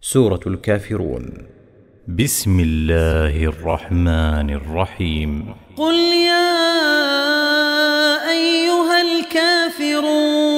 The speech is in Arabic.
سورة الكافرون. بسم الله الرحمن الرحيم. قل يا أيها الكافرون